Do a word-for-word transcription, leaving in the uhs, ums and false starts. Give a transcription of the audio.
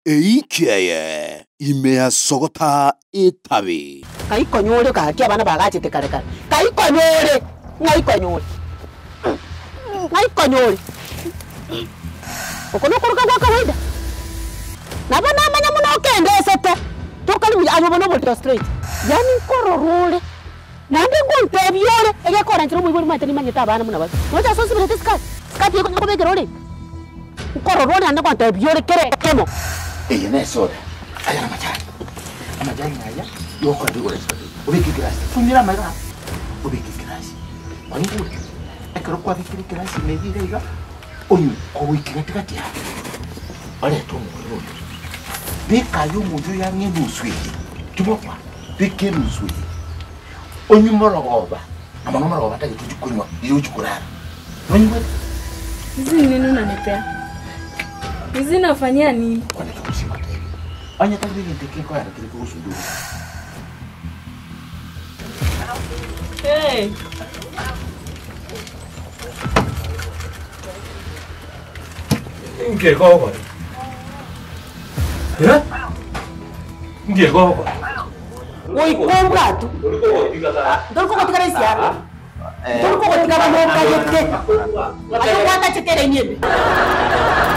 Eikeye imea sogota itabi. Kai konyore ka kia bana bagache te kare kare. Kai konyore, ngai konyore. Ngai konyore. Okono koruka kwa kawaida. Na bana manya muno kende sete. Tokali mu abo bono bolto straight. Yani kororole. Nande gonte biore ege kora ntiro mu ibori matani manyeta bana muna basi. Moja so sibete skat. Skat yeko nyako begerole. Kororole ande gonte biore kere kemo. Ella no es sola. Allá la machana. La machana allá. Yo cuando digo eso. Ubiki gracias. Funyira mara. Ubiki gracias. Wangu. Ekero kwa biki gracias me dire iga. Oyu ko wiki gatikati ya. Ale to mu. Bika yo mu yo ya nge nuswi. Tubokwa. Bike nuswi. Onyu morogoba. Ama no morogoba ta tuchukunywa. Iyo chukurara. Wangu. Hizi nini unanipea? Hizi nafanyia nini? Kwani tukushika tena. Anya tabi niteke kwa kile kuhusu. Hey. Nge gogo. Eh? Nge gogo. Oi compra tu. Dor ko tika resi ara. Dor ko tika ba mo ka jete. Ayo wata chete re nyebe.